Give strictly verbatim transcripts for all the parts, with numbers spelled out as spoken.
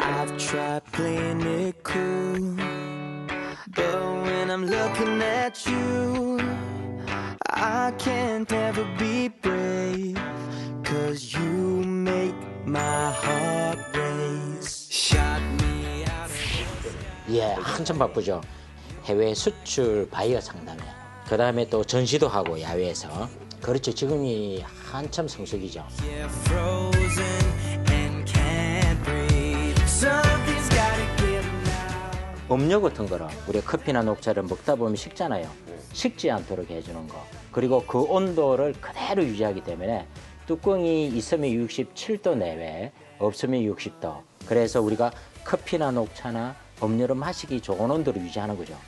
I've tried playing it cool, but when I'm looking at you, I can't ever be brave, cause you make my heart race. Shot me out of... 예, 한참 바쁘죠. 해외 수출 바이어 상담회. 그 다음에 또 전시도 하고 야외에서. 그렇죠. 지금이 한참 성수기죠. Yeah, frozen and can't breathe. Something's gotta give now. 음료 같은 거로 우리가 커피나 녹차를 먹다 보면 식잖아요. 식지 않도록 해주는 거. 그리고 그 온도를 그대로 유지하기 때문에 뚜껑이 있으면 육십칠 도 내외, 없으면 육십 도. 그래서 우리가 커피나 녹차나 음료를 마시기 좋은 온도를 유지하는 거죠.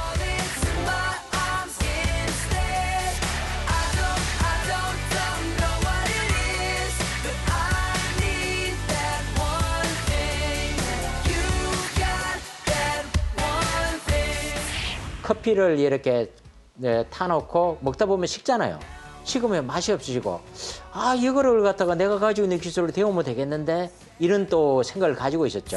커피를 이렇게 네, 타놓고 먹다 보면 식잖아요. 식으면 맛이 없어지고, 아, 이거를 갖다가 내가 가지고 있는 기술로 데우면 되겠는데, 이런 또 생각을 가지고 있었죠.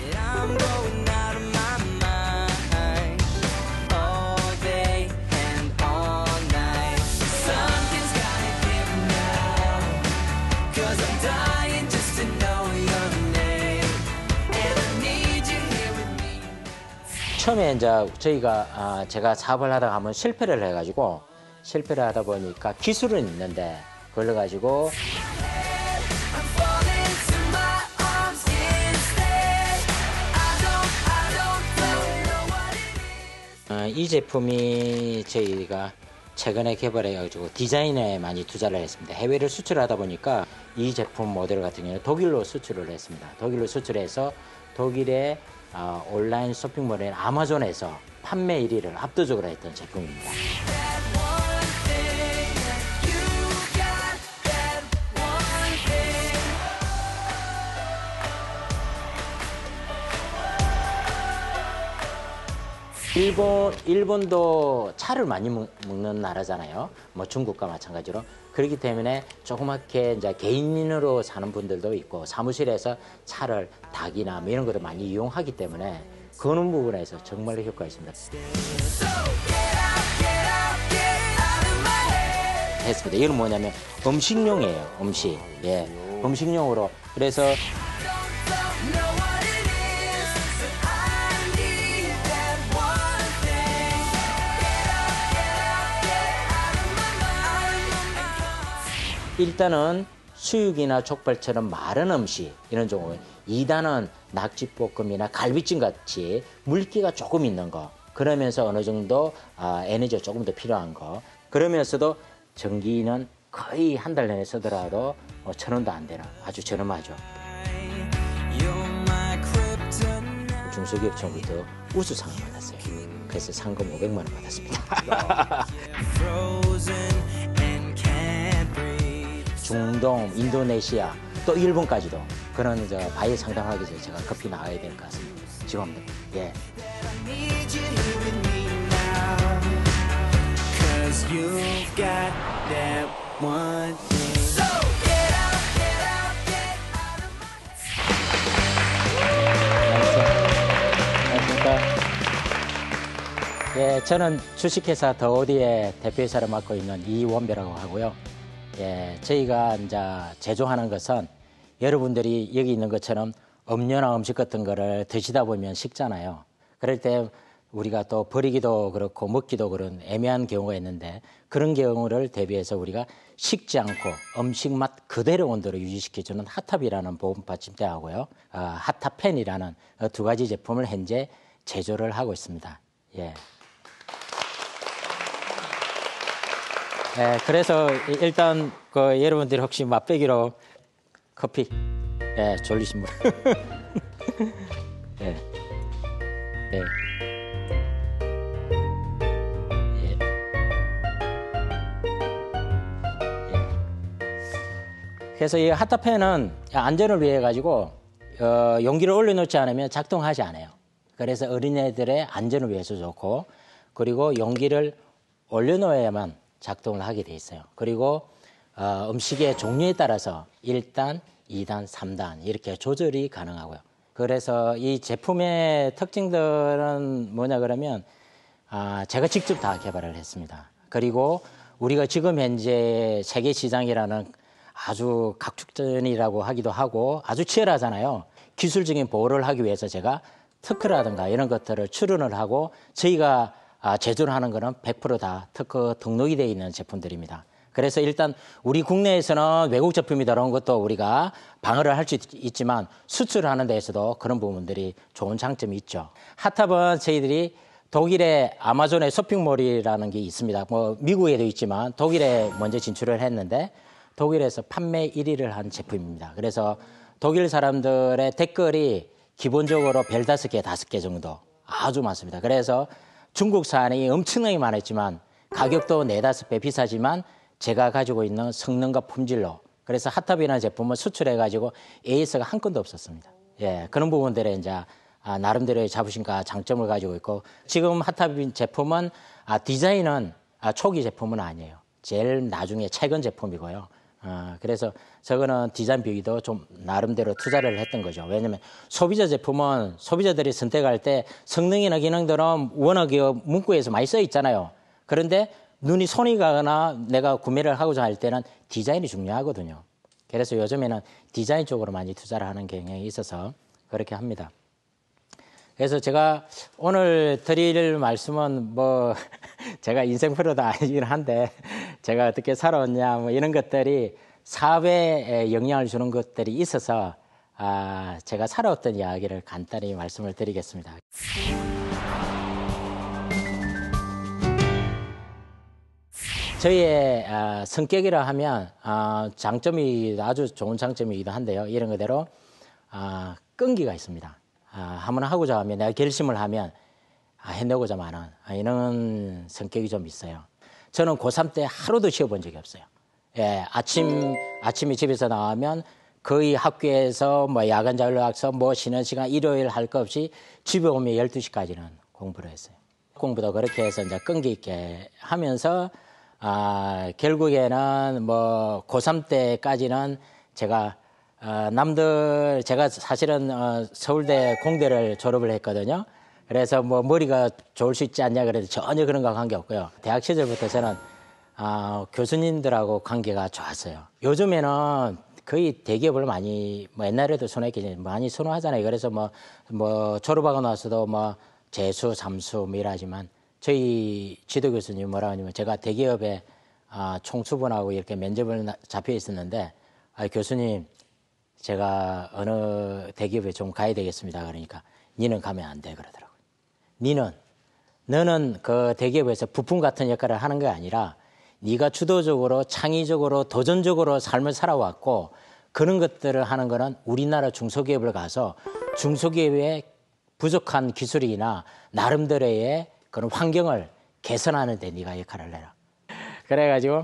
처음에 이제 저희가 아, 제가 사업을 하다가 한번 실패를 해가지고 실패를 하다 보니까 기술은 있는데 그걸 가지고 어, 이 제품이 저희가 최근에 개발해가지고 디자인에 많이 투자를 했습니다. 해외를 수출하다 보니까 이 제품 모델 같은 경우는 독일로 수출을 했습니다. 독일로 수출해서 독일의 어, 온라인 쇼핑몰인 아마존에서 판매 일 위를 압도적으로 했던 제품입니다. 일본, 일본도 차를 많이 먹는 나라잖아요. 뭐 중국과 마찬가지로. 그렇기 때문에 조그맣게 이제 개인으로 사는 분들도 있고 사무실에서 차를 닭이나 뭐 이런 것도 많이 이용하기 때문에 그런 부분에서 정말 효과가 있습니다. 했습니다. 이건 뭐냐면 음식용이에요. 음식. 예, 음식용으로. 그래서 일단은 수육이나 족발처럼 마른 음식 이런 종류, 이 단은 낙지볶음이나 갈비찜 같이 물기가 조금 있는 거, 그러면서 어느 정도 아, 에너지가 조금 더 필요한 거, 그러면서도 전기는 거의 한 달 내내 쓰더라도 어, 천 원도 안 되는 아주 저렴하죠. 중소기업청부터 우수상을 받았어요. 그래서 상금 오백만 원 받았습니다. 중동, 인도네시아, 또 일본까지도 그런 저 바이어 상담하기 위해서 제가 급히 나가야 될 것 같습니다. 지금도. 예. 안녕하십니까. 예, 저는 주식회사 더오디의 대표이사를 맡고 있는 이원배라고 하고요. 예, 저희가 이제 제조하는 것은 여러분들이 여기 있는 것처럼 음료나 음식 같은 거를 드시다 보면 식잖아요. 그럴 때 우리가 또 버리기도 그렇고 먹기도 그런 애매한 경우가 있는데 그런 경우를 대비해서 우리가 식지 않고 음식 맛 그대로 온도를 유지시켜주는 핫탑이라는 보온 받침대하고요. 어, 핫탑펜이라는 두 가지 제품을 현재 제조를 하고 있습니다. 예. 네, 그래서 일단 그 여러분들이 혹시 맛보기로 커피, 예, 졸리신 분, 예, 예, 예, 예. 그래서 이 핫타펜은 안전을 위해 가지고 어, 용기를 올려놓지 않으면 작동하지 않아요. 그래서 어린애들의 안전을 위해서 좋고, 그리고 용기를 올려놓아야만 작동을 하게 돼 있어요. 그리고 어, 음식의 종류에 따라서 일 단, 이 단, 삼 단 이렇게 조절이 가능하고요. 그래서 이 제품의 특징들은 뭐냐 그러면 아, 제가 직접 다 개발을 했습니다. 그리고 우리가 지금 현재 세계 시장이라는 아주 각축전이라고 하기도 하고 아주 치열하잖아요. 기술적인 보호를 하기 위해서 제가 특허라든가 이런 것들을 출원을 하고 저희가 제조를 하는 거는 백 퍼센트 다 특허 등록이 되어 있는 제품들입니다. 그래서 일단 우리 국내에서는 외국 제품이 들어온 것도 우리가 방어를 할 수 있지만 수출하는 데에서도 그런 부분들이 좋은 장점이 있죠. 핫탑은 저희들이 독일의 아마존의 쇼핑몰이라는 게 있습니다. 뭐 미국에도 있지만 독일에 먼저 진출을 했는데 독일에서 판매 일 위를 한 제품입니다. 그래서 독일 사람들의 댓글이 기본적으로 별 다섯 개, 다섯 개 정도 아주 많습니다. 그래서 중국산이 엄청나게 많았지만 가격도 네다섯 배 비싸지만 제가 가지고 있는 성능과 품질로 그래서 핫탑이라는 제품을 수출해가지고 에이에스가 한 건도 없었습니다. 예, 그런 부분들에 이제 아, 나름대로의 자부심과 장점을 가지고 있고 지금 핫탑 제품은 아, 디자인은 아, 초기 제품은 아니에요. 제일 나중에 최근 제품이고요. 어, 그래서 저거는 디자인 비용도 좀 나름대로 투자를 했던 거죠. 왜냐하면 소비자 제품은 소비자들이 선택할 때 성능이나 기능들은 워낙 문구에서 많이 써 있잖아요. 그런데 눈이 손이 가거나 내가 구매를 하고자 할 때는 디자인이 중요하거든요. 그래서 요즘에는 디자인 쪽으로 많이 투자를 하는 경향이 있어서 그렇게 합니다. 그래서 제가 오늘 드릴 말씀은 뭐 제가 인생 프로도 아니긴 한데 제가 어떻게 살아왔냐 뭐 이런 것들이 사업에 영향을 주는 것들이 있어서 아 제가 살아왔던 이야기를 간단히 말씀을 드리겠습니다. 저희의 아, 성격이라 하면 아, 장점이 아주 좋은 장점이기도 한데요. 이런 그대로 아, 끈기가 있습니다. 아, 한번 하고자 하면 내가 결심을 하면 아, 해내고자 하는 아, 이런 성격이 좀 있어요. 저는 고삼 때 하루도 쉬어본 적이 없어요. 예, 아침 아침에 집에서 나오면 거의 학교에서 뭐 야간 자율학습 뭐 쉬는 시간 일요일 할 거 없이 집에 오면 열두 시까지는 공부를 했어요. 공부도 그렇게 해서 이제 끈기 있게 하면서 아, 결국에는 뭐 고삼 때까지는 제가 어, 남들 제가 사실은 어, 서울대 공대를 졸업을 했거든요. 그래서 뭐 머리가 좋을 수 있지 않냐 그래도 전혀 그런 거 관계 없고요. 대학 시절부터 저는 어, 교수님들하고 관계가 좋았어요. 요즘에는 거의 대기업을 많이 뭐 옛날에도 선호했겠지 많이 선호하잖아요. 그래서 뭐 뭐 졸업하고 나서도 뭐 재수, 삼수 뭐 이러지만 저희 지도 교수님 뭐라 하냐면 제가 대기업에 아, 총수분하고 이렇게 면접을 잡혀 있었는데 아, 교수님 제가 어느 대기업에 좀 가야 되겠습니다. 그러니까 니는 가면 안 돼 그러더라고요. 니는 너는 그 대기업에서 부품 같은 역할을 하는 게 아니라 네가 주도적으로 창의적으로 도전적으로 삶을 살아왔고 그런 것들을 하는 거는 우리나라 중소기업을 가서 중소기업의 부족한 기술이나 나름대로의 그런 환경을 개선하는 데 네가 역할을 해라. 그래가지고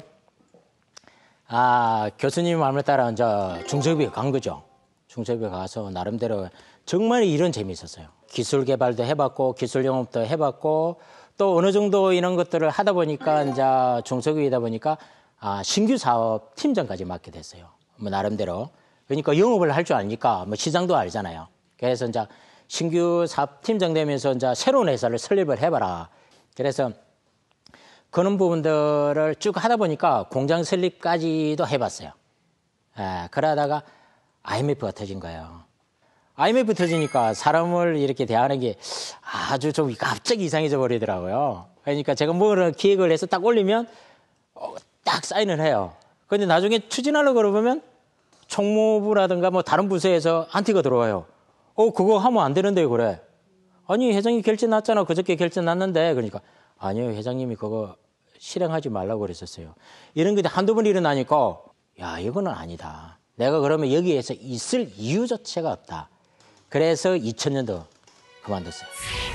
아 교수님 마음에 따라 이제 중소기업에 간 거죠. 중소기업에 가서 나름대로 정말 일은 재미있었어요. 기술 개발도 해봤고 기술 영업도 해봤고 또 어느 정도 이런 것들을 하다 보니까 이제 중소기업이다 보니까 아, 신규 사업 팀장까지 맡게 됐어요. 뭐 나름대로 그러니까 영업을 할 줄 아니까 뭐 시장도 알잖아요. 그래서 이제 신규 사업 팀장 되면서 이제 새로운 회사를 설립을 해봐라. 그래서 그런 부분들을 쭉 하다 보니까 공장 설립까지도 해봤어요. 예, 그러다가 아이엠에프가 터진 거예요. 아이엠에프 터지니까 사람을 이렇게 대하는 게 아주 좀 갑자기 이상해져 버리더라고요. 그러니까 제가 뭐를 기획을 해서 딱 올리면 어, 딱 사인을 해요. 근데 나중에 추진하려고 그러면 총무부라든가 뭐 다른 부서에서 안티가 들어와요. 어, 그거 하면 안 되는데 그래. 아니, 회장님 결제 났잖아. 그저께 결제 났는데. 그러니까 아니요, 회장님이 그거 실행하지 말라고 그랬었어요. 이런 게 한두 번 일어나니까 야, 이거는 아니다. 내가 그러면 여기에서 있을 이유 자체가 없다. 그래서 이천 년도 그만뒀어요.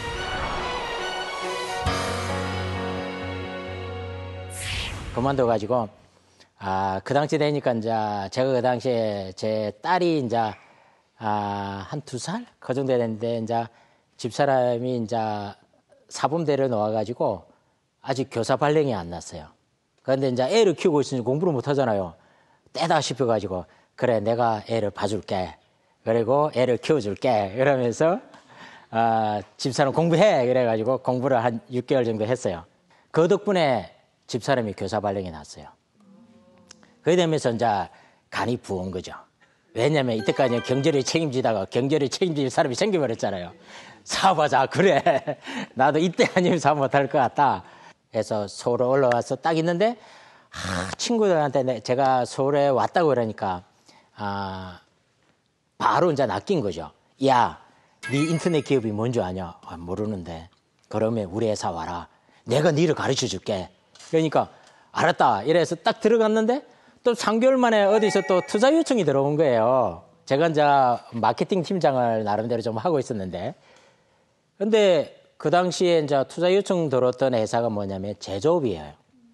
그만둬가지고 아, 그 당시 되니까 이제 제가 그 당시에 제 딸이 이제 아, 한 두 살? 그 정도 됐는데 이제 집사람이 이제 사범대를 놓아가지고 아직 교사 발령이 안 났어요. 그런데 이제 애를 키우고 있으니 공부를 못 하잖아요. 떼다 싶어가지고 그래 내가 애를 봐줄게. 그리고 애를 키워줄게. 이러면서 아, 집사람 공부해. 그래가지고 공부를 한 육 개월 정도 했어요. 그 덕분에 집사람이 교사 발령이 났어요. 그래 되면서 이제 간이 부은 거죠. 왜냐면 이때까지 경제를 책임지다가 경제를 책임질 사람이 생겨버렸잖아요. 사업하자. 그래. 나도 이때 아니면 사업 못할 것 같다. 그래서 서울에 올라와서 딱 있는데 아, 친구들한테 제가 서울에 왔다고 그러니까 아, 바로 이제 낚인 거죠. 야, 네 인터넷 기업이 뭔지 아냐? 아, 모르는데. 그러면 우리 회사 와라. 내가 니를 가르쳐 줄게. 그러니까 알았다. 이래서 딱 들어갔는데 또 삼 개월 만에 어디서 또 투자 요청이 들어온 거예요. 제가 이제 마케팅 팀장을 나름대로 좀 하고 있었는데. 근데 그 당시에 이제 투자 요청 들어왔던 회사가 뭐냐면 제조업이에요.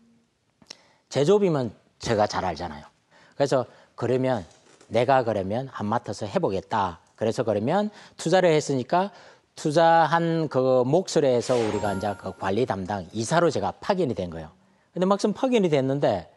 제조업이면 제가 잘 알잖아요. 그래서 그러면 내가 그러면 안 맡아서 해보겠다. 그래서 그러면 투자를 했으니까 투자한 그 몫을해서 우리가 이제 그 관리 담당 이사로 제가 파견이 된 거예요. 근데 막상 파견이 됐는데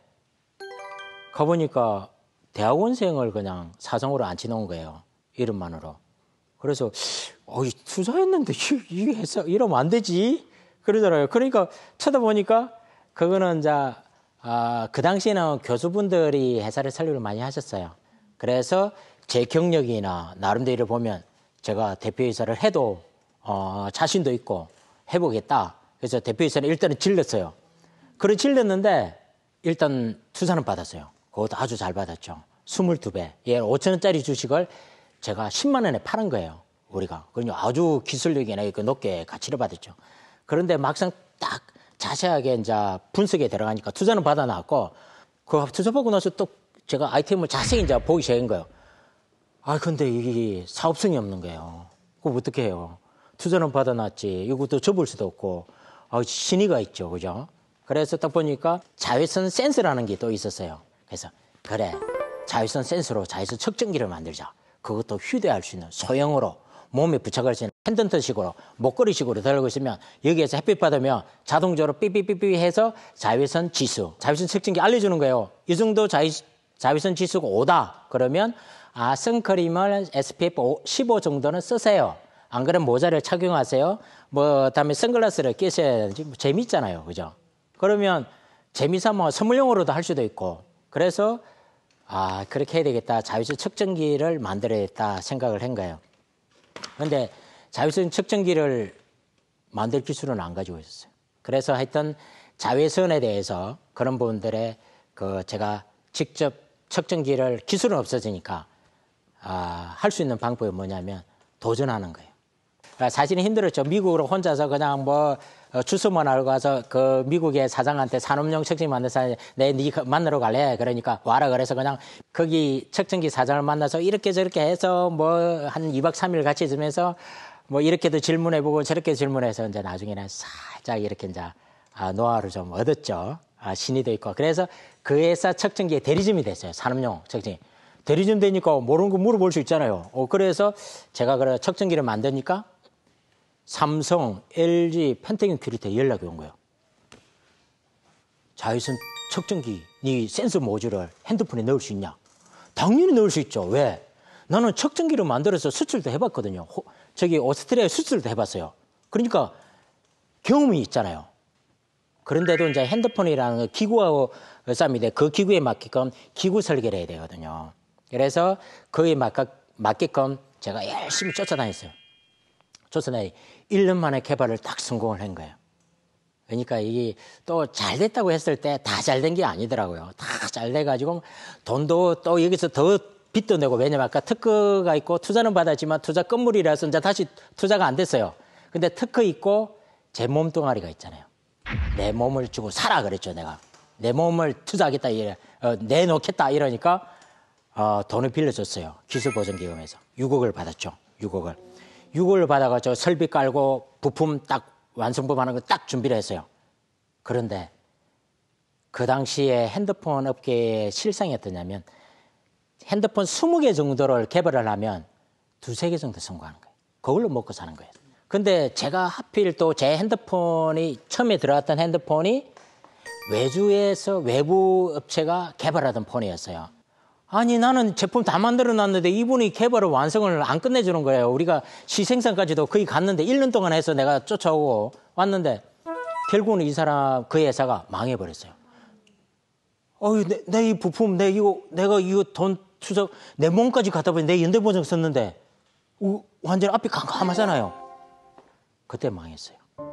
가보니까 대학원생을 그냥 사정으로 앉혀놓은 거예요. 이름만으로. 그래서 어, 투자했는데 이게 해서 이러면 안 되지. 그러더라고요. 그러니까 쳐다보니까 그거는 이제 아, 그 당시에는 교수분들이 회사를 설립을 많이 하셨어요. 그래서 제 경력이나 나름대로 보면 제가 대표이사를 해도 어, 자신도 있고 해보겠다. 그래서 대표이사는 일단은 질렀어요. 그래 질렀는데 일단 투자는 받았어요. 그것도 아주 잘 받았죠. 이십이 배. 예, 오천 원짜리 주식을 제가 십만 원에 파는 거예요. 우리가. 그러니까 아주 기술력이나 이렇게 높게 가치를 받았죠. 그런데 막상 딱 자세하게 이제 분석에 들어가니까 투자는 받아놨고 그 투자받고 나서 또 제가 아이템을 자세히 이제 보기 시작한 거예요. 아, 근데 이게 사업성이 없는 거예요. 그거 어떻게 해요? 투자는 받아놨지. 이것도 접을 수도 없고. 아, 신의가 있죠. 그죠? 그래서 딱 보니까 자외선 센서라는 게 또 있었어요. 그래서 그래. 자외선 센서로 자외선 측정기를 만들자. 그것도 휴대할 수 있는 소형으로 몸에 부착할 수 있는 펜던트식으로 목걸이식으로 달고 있으면 여기에서 햇빛 받으면 자동적으로 삐삐삐삐 해서 자외선 지수, 자외선 측정기 알려주는 거예요. 이 정도 자외, 자외선 지수가 오다. 그러면 아, 선크림을 에스피에프 십오 정도는 쓰세요. 안 그러면 모자를 착용하세요. 뭐 다음에 선글라스를 끼셔야 재밌잖아요. 그죠? 그러면 재미삼아 선물용으로도 할 수도 있고. 그래서 아, 그렇게 해야 되겠다. 자외선 측정기를 만들어야겠다 생각을 한 거예요. 그런데 자외선 측정기를 만들 기술은 안 가지고 있었어요. 그래서 하여튼 자외선에 대해서 그런 부분들에 그 제가 직접 측정기를 기술은 없어지니까 아, 할 수 있는 방법이 뭐냐면 도전하는 거예요. 사실은 힘들었죠. 미국으로 혼자서 그냥 뭐 주소만 알고 가서 그 미국의 사장한테 산업용 측정기 만든 사람 내 니 만나러 갈래? 그러니까 와라 그래서 그냥 거기 측정기 사장을 만나서 이렇게 저렇게 해서 뭐 한 이 박 삼 일 같이 있으면서 뭐 이렇게도 질문해보고 저렇게 질문해서 이제 나중에는 살짝 이렇게 이제 아, 노하우를 좀 얻었죠. 아, 신의도 있고. 그래서 그 회사 측정기의 대리점이 됐어요. 산업용 측정기. 대리점 되니까 모르는 거 물어볼 수 있잖아요. 어, 그래서 제가 그래 측정기를 만드니까 삼성, 엘지, 펜타곤 큐리트에 연락이 온 거예요. 자외선 측정기, 네 센서 모듈을 핸드폰에 넣을 수 있냐? 당연히 넣을 수 있죠. 왜? 나는 측정기를 만들어서 수출도 해봤거든요. 호, 저기 오스트리아에 수출도 해봤어요. 그러니까 경험이 있잖아요. 그런데도 이제 핸드폰이라는 기구하고 싸움인데 그 기구에 맞게끔 기구 설계를 해야 되거든요. 그래서 그에 맞게끔 제가 열심히 쫓아다녔어요. 쫓아다니 일 년 만에 개발을 딱 성공을 한 거예요. 그러니까 이게 또 잘 됐다고 했을 때 다 잘 된 게 아니더라고요. 다 잘 돼가지고 돈도 또 여기서 더 빚도 내고 왜냐면 아까 특허가 있고 투자는 받았지만 투자 건물이라서 이제 다시 투자가 안 됐어요. 근데 특허 있고 제 몸뚱아리가 있잖아요. 내 몸을 주고 살아 그랬죠 내가. 내 몸을 투자하겠다 이래 어, 내놓겠다 이러니까 어, 돈을 빌려줬어요. 기술보전기금에서 육억을 받았죠. 육억을. 육억을 받아가지고 설비 깔고 부품 딱 완성품하는 거 딱 준비를 했어요. 그런데 그 당시에 핸드폰 업계의 실상이 어떠냐면 핸드폰 이십 개 정도를 개발을 하면 두세 개 정도 성공하는 거예요. 그걸로 먹고 사는 거예요. 근데 제가 하필 또 제 핸드폰이 처음에 들어갔던 핸드폰이 외주에서 외부 업체가 개발하던 폰이었어요. 아니 나는 제품 다 만들어 놨는데 이분이 개발을 완성을 안 끝내주는 거예요. 우리가 시생산까지도 거의 갔는데 일 년 동안 해서 내가 쫓아오고 왔는데 결국은 이 사람 그 회사가 망해버렸어요. 어이 내 이 부품 내 이거 내가 이거 돈 투자 내 몸까지 갖다 버린 내 연대보증 썼는데 우, 완전 앞이 깜깜하잖아요. 그때 망했어요.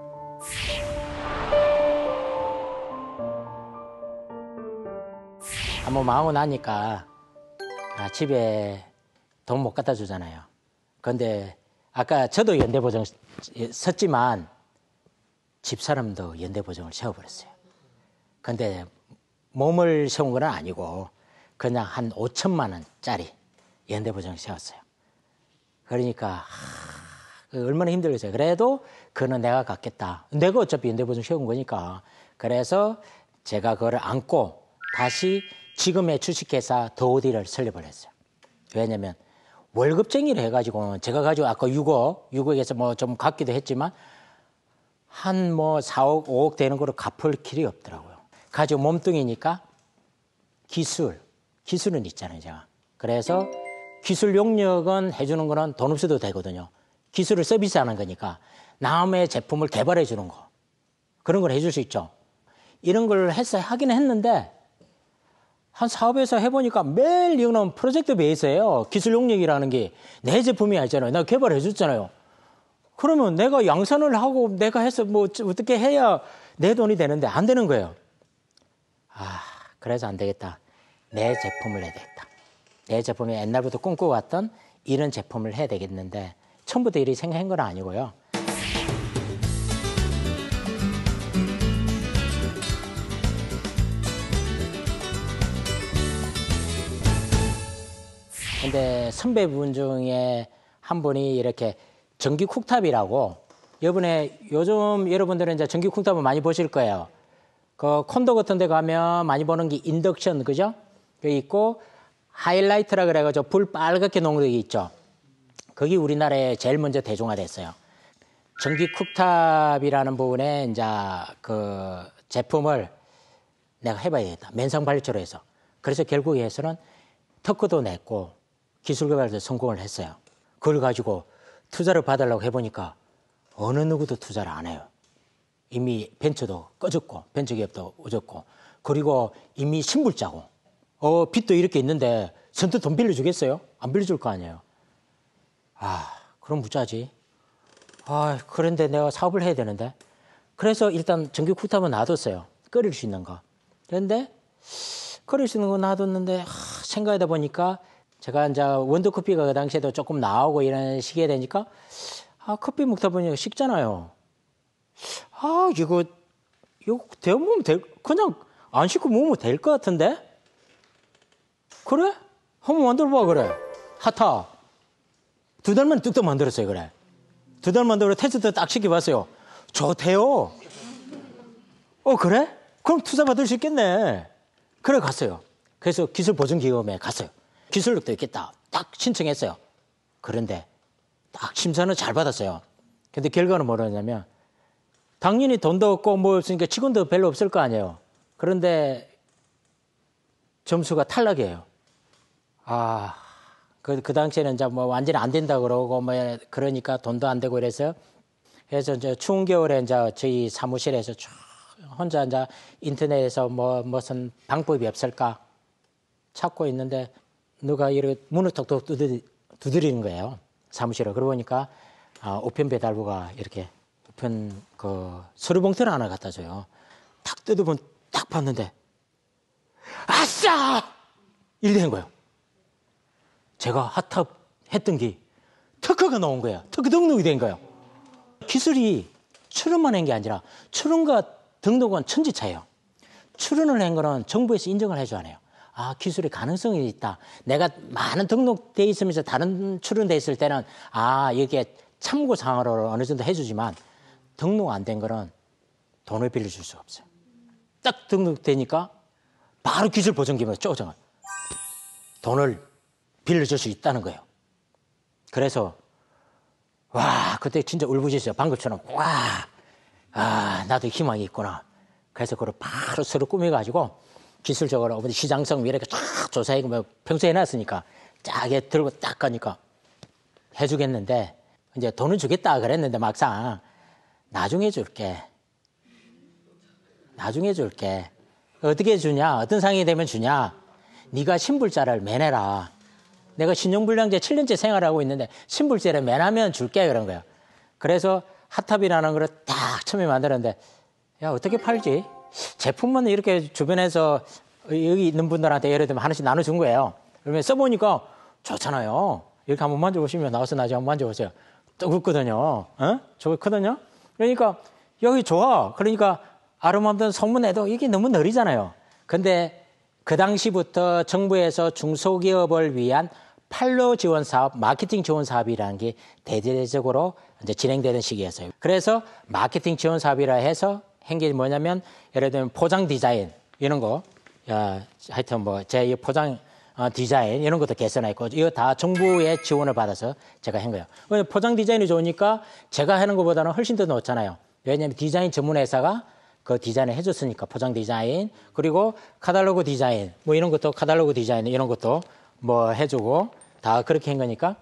한번 망하고 나니까 아, 집에 돈 못 갖다 주잖아요. 그런데 아까 저도 연대보증 썼지만 집사람도 연대보증을 세워버렸어요. 근데 몸을 세운 건 아니고 그냥 한 오천만 원짜리 연대보증을 세웠어요. 그러니까 하, 얼마나 힘들겠어요. 그래도 그는 내가 갖겠다. 내가 어차피 연대보증 세운 거니까. 그래서 제가 그거를 안고 다시 지금의 주식회사 더오디를 설립을 했어요. 왜냐면 월급쟁이를 해가지고 제가 가지고 아까 육억, 육억에서 뭐 좀 갚기도 했지만 한 뭐 사억, 오억 되는 거로 갚을 길이 없더라고요. 가지고 몸뚱이니까 기술, 기술은 있잖아요, 제가. 그래서 기술 용역은 해주는 거는 돈 없어도 되거든요. 기술을 서비스하는 거니까 남의 제품을 개발해 주는 거. 그런 걸 해줄 수 있죠. 이런 걸 했어, 하긴 했는데 한 사업에서 해보니까 매일 이거는 프로젝트 베이스예요. 기술 용역이라는 게 내 제품이 아니잖아요. 나 개발해 줬잖아요. 그러면 내가 양산을 하고 내가 해서 뭐 어떻게 해야 내 돈이 되는데 안 되는 거예요. 아, 그래서 안 되겠다. 내 제품을 해야 되겠다. 내 제품이 옛날부터 꿈꿔왔던 이런 제품을 해야 되겠는데 처음부터 이렇게 생각한 건 아니고요. 근데 선배분 중에 한 분이 이렇게 전기 쿡탑이라고 이번에 요즘 여러분들은 이제 전기 쿡탑을 많이 보실 거예요. 그 콘도 같은 데 가면 많이 보는 게 인덕션, 그죠? 여기 있고 하이라이트라 그래가지고 불 빨갛게 녹는 게 있죠. 거기 우리나라에 제일 먼저 대중화됐어요. 전기 쿡탑이라는 부분에 이제 그 제품을 내가 해봐야겠다. 맨상 발효로 해서. 그래서 결국에서는 특허도 냈고 기술 개발도 성공을 했어요. 그걸 가지고 투자를 받으려고 해보니까 어느 누구도 투자를 안 해요. 이미 벤처도 꺼졌고 벤처기업도 오졌고 그리고 이미 신불자고 어 빚도 이렇게 있는데 선뜻 돈 빌려주겠어요? 안 빌려줄 거 아니에요. 아 그럼 무자지. 아 그런데 내가 사업을 해야 되는데 그래서 일단 전기 쿡탑은 놔뒀어요. 끓일 수 있는 거. 그런데 끓일 수 있는 거 놔뒀는데 아, 생각하다 보니까 제가 이제 원두커피가 그 당시에도 조금 나오고 이런 시기에 되니까 아 커피 먹다 보니까 식잖아요. 아 이거 이거 데워보면 될 그냥 안 씻고 먹으면 될 것 같은데? 그래? 한번 만들어봐 그래. 핫하. 두 달만 뚝뚝 만들었어요 그래. 두 달 만들어 테스트 딱 시켜봤어요. 좋대요. 어 그래? 그럼 투자 받을 수 있겠네. 그래 갔어요. 그래서 기술보증기금에 갔어요. 기술력도 있겠다. 딱 신청했어요. 그런데 딱 심사는 잘 받았어요. 근데 결과는 뭐라냐면 당연히 돈도 없고 뭐 없으니까 직원도 별로 없을 거 아니에요. 그런데 점수가 탈락이에요. 아, 그, 그 당시에는 이제 뭐 완전히 안 된다 그러고 뭐 그러니까 돈도 안 되고 이래서 그래서 이제 추운 겨울에 이제 저희 사무실에서 쭉 혼자 이제 인터넷에서 뭐 무슨 방법이 없을까 찾고 있는데 누가 이렇게 문을 톡톡 두드리, 두드리는 거예요. 사무실에. 그러고 보니까 아, 우편 배달부가 이렇게 우편 그 서류 봉투를 하나 갖다 줘요. 탁 뜯어보면 딱 봤는데 아싸! 이렇게 된 거예요. 제가 핫탑 했던 게 특허가 나온 거야. 특허 등록이 된 거예요. 기술이 출원만 한 게 아니라 출원과 등록은 천지차예요. 출원을 한 거는 정부에서 인정을 해줘야 해요. 아, 기술의 가능성이 있다. 내가 많은 등록돼 있으면서 다른 출원돼 있을 때는 아, 이게 참고 사항으로 어느 정도 해주지만 등록 안 된 거는 돈을 빌려줄 수가 없어요. 딱 등록되니까 바로 기술 보증기금에서 쪼정을 돈을 빌려줄 수 있다는 거예요. 그래서 와, 그때 진짜 울부짖었어요. 방금처럼 와, 아, 나도 희망이 있구나. 그래서 그걸 바로 서로 꾸며가지고 기술적으로 어디 시장성 이렇게 쫙 조사해 뭐 평소에 해놨으니까 쫙에 들고 딱 가니까 해주겠는데 이제 돈은 주겠다 그랬는데 막상 나중에 줄게. 나중에 줄게. 어떻게 주냐? 어떤 상황이 되면 주냐? 네가 신불자를 매내라. 내가 신용불량제 칠 년째 생활하고 있는데 신불제를 매하면 줄게 그런 거예요. 그래서 핫탑이라는 걸 딱 처음에 만들었는데 야 어떻게 팔지? 제품만 이렇게 주변에서 여기 있는 분들한테 예를 들면 하나씩 나눠준 거예요. 그러면 써보니까 좋잖아요. 이렇게 한번 만져보시면 나와서 나중에 한번 만져보세요. 뜨겁거든요. 어? 저거 크거든요. 그러니까 여기 좋아. 그러니까 아름아름한 소문에도 이게 너무 느리잖아요. 근데 그 당시부터 정부에서 중소기업을 위한 판로 지원 사업, 마케팅 지원 사업이라는 게 대대적으로 이제 진행되는 시기였어요. 그래서 마케팅 지원 사업이라 해서 한 게 뭐냐면 예를 들면 포장 디자인 이런 거, 야, 하여튼 뭐 제 포장 어, 디자인 이런 것도 개선했고 이거 다 정부의 지원을 받아서 제가 한 거예요. 포장 디자인이 좋으니까 제가 하는 것보다는 훨씬 더 높잖아요. 왜냐하면 디자인 전문 회사가 그 디자인을 해줬으니까 포장 디자인 그리고 카탈로그 디자인 뭐 이런 것도 카탈로그 디자인 이런 것도 뭐 해주고 다 그렇게 한 거니까.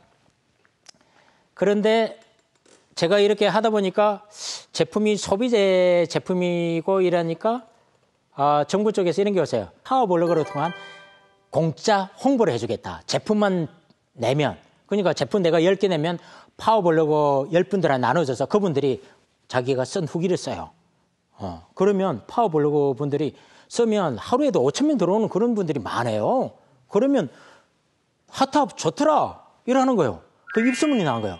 그런데 제가 이렇게 하다 보니까 제품이 소비재 제품이고 이러니까 아, 정부 쪽에서 이런 게 왔어요. 파워블로그를 통한 공짜 홍보를 해주겠다. 제품만 내면. 그러니까 제품 내가 열 개 내면 파워블로그 열 분들한테 나눠줘서 그분들이 자기가 쓴 후기를 써요. 어, 그러면 파워블로그 분들이 쓰면 하루에도 오천 명 들어오는 그런 분들이 많아요. 그러면 핫탑 좋더라 이러는 거예요. 그 입소문이 나온 거예요.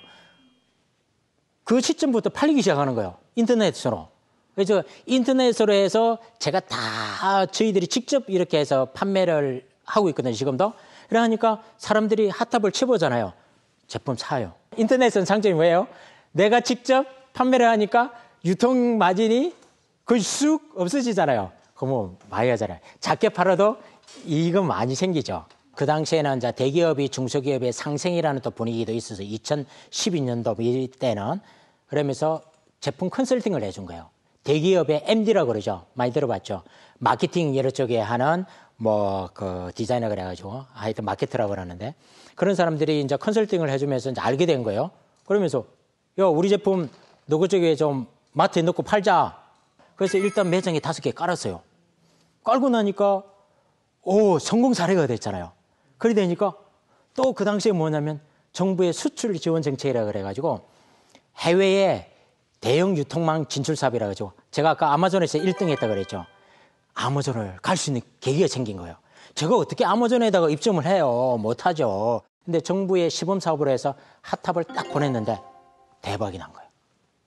그 시점부터 팔리기 시작하는 거예요. 인터넷으로. 그래서 인터넷으로 해서 제가 다 저희들이 직접 이렇게 해서 판매를 하고 있거든요. 지금도. 그러니까 사람들이 핫탑을 쳐보잖아요. 제품 사요. 인터넷은 장점이 뭐예요? 내가 직접 판매를 하니까 유통 마진이 거의 쑥 없어지잖아요. 그러면 많이 하잖아요. 작게 팔아도 이익은 많이 생기죠. 그 당시에는 이제 대기업이 중소기업의 상생이라는 또 분위기도 있어서 이천십이 년도 이때는 그러면서 제품 컨설팅을 해준 거예요. 대기업의 엠디라고 그러죠. 많이 들어봤죠. 마케팅 여러 쪽에 하는 뭐 그 디자이너 그래가지고 하여튼 마케터라고 그러는데 그런 사람들이 이제 컨설팅을 해주면서 이제 알게 된 거예요. 그러면서 야 우리 제품 누구 쪽에 좀 마트에 넣고 팔자. 그래서 일단 매장에 다섯 개 깔았어요. 깔고 나니까 오 성공 사례가 됐잖아요. 그래 되니까 또 그 당시에 뭐냐면 정부의 수출 지원 정책이라 그래가지고 해외에 대형 유통망 진출 사업이라 가지고 제가 아까 아마존에서 일 등 했다 그랬죠. 아마존을 갈 수 있는 계기가 생긴 거예요. 제가 어떻게 아마존에다가 입점을 해요? 못하죠. 근데 정부의 시범 사업으로 해서 핫탑을 딱 보냈는데 대박이 난 거예요.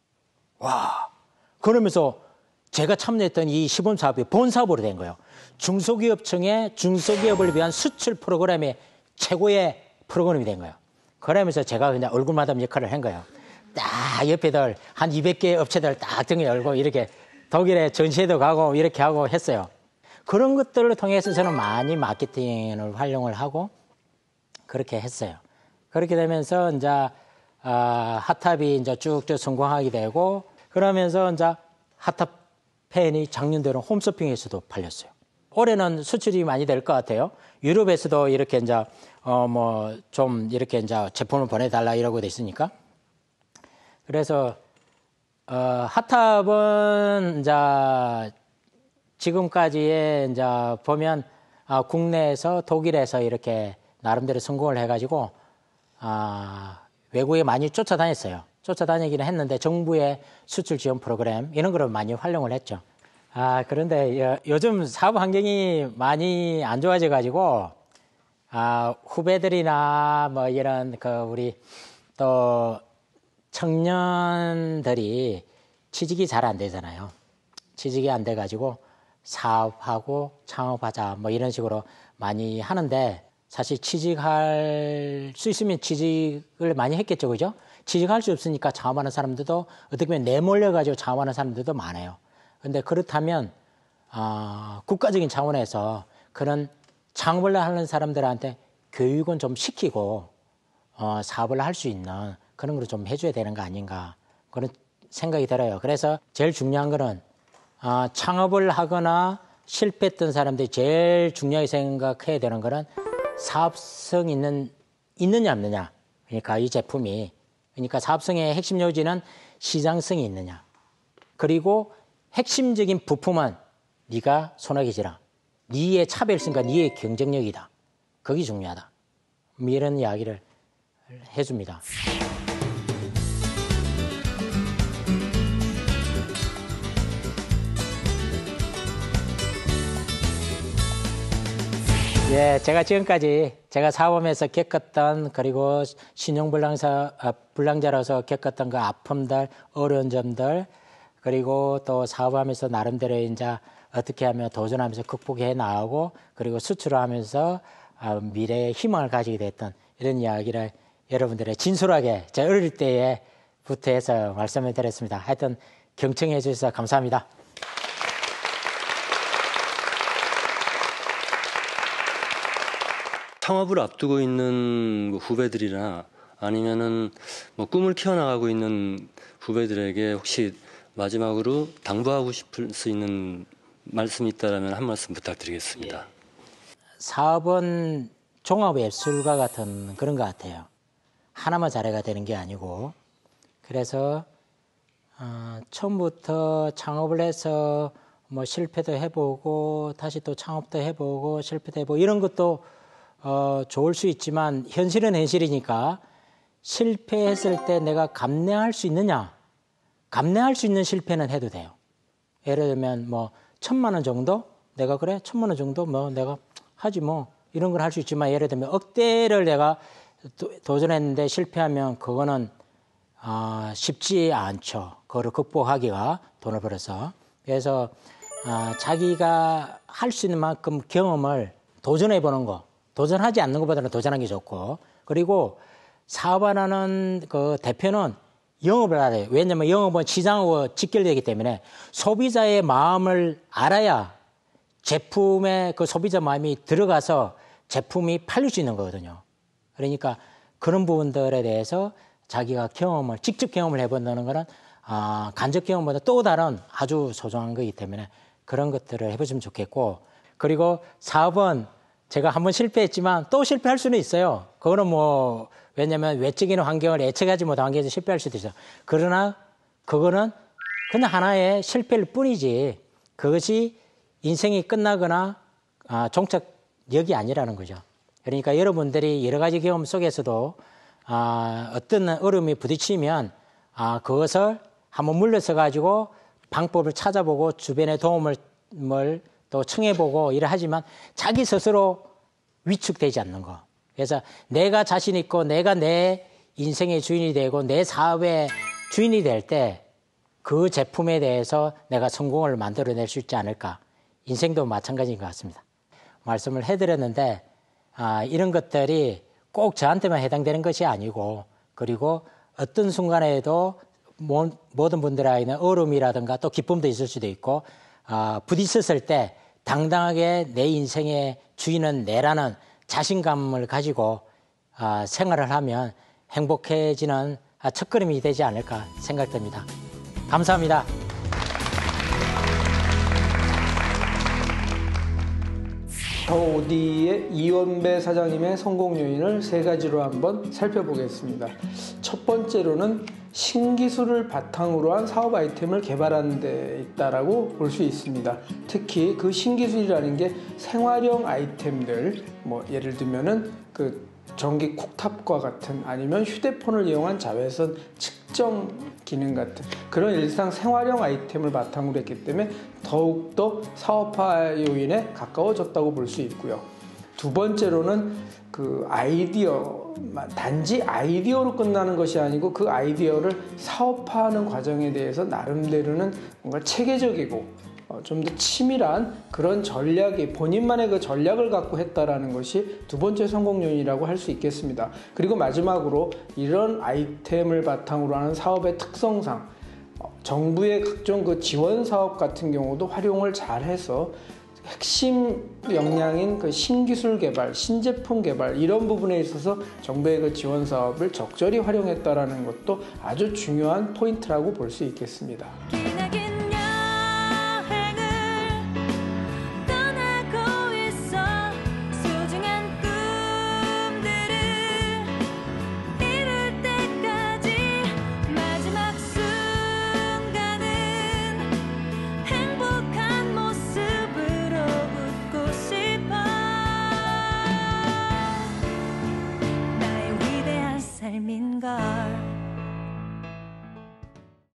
와. 그러면서 제가 참여했던 이 시범 사업이 본 사업으로 된 거예요. 중소기업청의 중소기업을 위한 수출 프로그램의 최고의 프로그램이 된 거예요. 그러면서 제가 그냥 얼굴마담 역할을 한 거예요. 딱 옆에들 한 이백 개 업체들 딱 등에 열고 이렇게 독일에 전시회도 가고 이렇게 하고 했어요. 그런 것들을 통해서 저는 많이 마케팅을 활용을 하고 그렇게 했어요. 그렇게 되면서 이제 아, 핫탑이 이제 쭉쭉 성공하게 되고 그러면서 이제 핫탑 펜이 작년대로 홈쇼핑에서도 팔렸어요. 올해는 수출이 많이 될 것 같아요. 유럽에서도 이렇게 이제 어 뭐 좀 이렇게 이제 제품을 보내달라 이러고 돼 있으니까. 그래서 어 핫탑은 이제 지금까지의 이제 보면 아, 국내에서 독일에서 이렇게 나름대로 성공을 해가지고 아, 외국에 많이 쫓아다녔어요. 쫓아다니기는 했는데 정부의 수출 지원 프로그램 이런 거를 많이 활용을 했죠. 아, 그런데 요, 요즘 사업 환경이 많이 안 좋아져 가지고 아, 후배들이나 뭐 이런 그 우리 또 청년들이 취직이 잘 안 되잖아요. 취직이 안 돼 가지고 사업하고 창업하자 뭐 이런 식으로 많이 하는데 사실 취직할 수 있으면 취직을 많이 했겠죠. 그죠? 취직할 수 없으니까 창업하는 사람들도 어떻게 보면 내몰려 가지고 창업하는 사람들도 많아요. 근데 그렇다면 어, 국가적인 차원에서 그런 창업을 하는 사람들한테 교육은 좀 시키고 어, 사업을 할 수 있는 그런 걸 좀 해줘야 되는 거 아닌가 그런 생각이 들어요. 그래서 제일 중요한 거는 어, 창업을 하거나 실패했던 사람들이 제일 중요하게 생각해야 되는 거는 사업성 있는, 있느냐 없느냐. 그러니까 이 제품이. 그러니까 사업성의 핵심 요지는 시장성이 있느냐. 그리고 핵심적인 부품은 네가 손아귀 쥐라. 네의 차별성과 네의 경쟁력이다. 그게 중요하다. 뭐 이런 이야기를 해줍니다. 예, 제가 지금까지 제가 사업하면서 겪었던 그리고 신용불량자, 아, 불량자로서 겪었던 그 아픔들, 어려운 점들 그리고 또 사업하면서 나름대로 이제 어떻게 하면 도전하면서 극복해 나가고 그리고 수출하면서 아, 미래의 희망을 가지게 됐던 이런 이야기를 여러분들의 진솔하게 제 어릴 때부터 해서 말씀을 드렸습니다. 하여튼 경청해 주셔서 감사합니다. 창업을 앞두고 있는 후배들이나 아니면은 뭐 꿈을 키워나가고 있는 후배들에게 혹시 마지막으로 당부하고 싶을 수 있는 말씀이 있다면 한 말씀 부탁드리겠습니다. 사업은 종합예술가 같은 그런 것 같아요. 하나만 잘해가 되는 게 아니고 그래서 어, 처음부터 창업을 해서 뭐 실패도 해보고 다시 또 창업도 해보고 실패도 해보고 이런 것도 어, 좋을 수 있지만 현실은 현실이니까 실패했을 때 내가 감내할 수 있느냐? 감내할 수 있는 실패는 해도 돼요. 예를 들면 뭐 천만 원 정도? 내가 그래? 천만 원 정도? 뭐 내가 하지 뭐 이런 걸 할 수 있지만 예를 들면 억대를 내가 도, 도전했는데 실패하면 그거는 어, 쉽지 않죠. 그거를 극복하기가 돈을 벌어서. 그래서 어, 자기가 할 수 있는 만큼 경험을 도전해보는 거. 도전하지 않는 것보다는 도전하는 게 좋고 그리고 사업하는 그 대표는 영업을 알아요. 왜냐하면 영업은 시장하고 직결되기 때문에 소비자의 마음을 알아야 제품에 그 소비자 마음이 들어가서 제품이 팔릴 수 있는 거거든요. 그러니까 그런 부분들에 대해서 자기가 경험을 직접 경험을 해본다는 거는 아, 간접 경험보다 또 다른 아주 소중한 거기 때문에 그런 것들을 해보시면 좋겠고 그리고 사업은 제가 한번 실패했지만 또 실패할 수는 있어요. 그거는 뭐 왜냐하면 외적인 환경을 예측하지 못한 환경에서 실패할 수도 있어요. 그러나 그거는 그냥 하나의 실패일 뿐이지 그것이 인생이 끝나거나 아, 종착역이 아니라는 거죠. 그러니까 여러분들이 여러 가지 경험 속에서도 아, 어떤 어려움이 부딪히면 아, 그것을 한번 물러서 가지고 방법을 찾아보고 주변의 도움을 뭘 또 청해보고 이래 하지만 자기 스스로 위축되지 않는 거. 그래서 내가 자신 있고 내가 내 인생의 주인이 되고 내 사업의 주인이 될 때 그 제품에 대해서 내가 성공을 만들어낼 수 있지 않을까. 인생도 마찬가지인 것 같습니다. 말씀을 해드렸는데 아, 이런 것들이 꼭 저한테만 해당되는 것이 아니고 그리고 어떤 순간에도 모, 모든 분들에게는 어려움이라든가 또 기쁨도 있을 수도 있고 아, 부딪혔을 때 당당하게 내 인생의 주인은 내라는 자신감을 가지고 아, 생활을 하면 행복해지는 아, 첫걸음이 되지 않을까 생각됩니다. 감사합니다. 더오디의 이원배 사장님의 성공 요인을 세 가지로 한번 살펴보겠습니다. 첫 번째로는 신기술을 바탕으로 한 사업 아이템을 개발하는 데 있다라고 볼 수 있습니다. 특히 그 신기술이라는 게 생활용 아이템들, 뭐 예를 들면은 그 전기 쿡탑과 같은 아니면 휴대폰을 이용한 자외선 측정 기능 같은 그런 일상 생활용 아이템을 바탕으로 했기 때문에 더욱더 사업화 요인에 가까워졌다고 볼 수 있고요. 두 번째로는 그 아이디어, 단지 아이디어로 끝나는 것이 아니고 그 아이디어를 사업화하는 과정에 대해서 나름대로는 뭔가 체계적이고 어, 좀 더 치밀한 그런 전략이 본인만의 그 전략을 갖고 했다라는 것이 두 번째 성공 요인이라고 할 수 있겠습니다. 그리고 마지막으로 이런 아이템을 바탕으로 하는 사업의 특성상 어, 정부의 각종 그 지원 사업 같은 경우도 활용을 잘 해서 핵심 역량인 그 신기술 개발, 신제품 개발 이런 부분에 있어서 정부의 그 지원 사업을 적절히 활용했다라는 것도 아주 중요한 포인트라고 볼 수 있겠습니다. 삶인걸.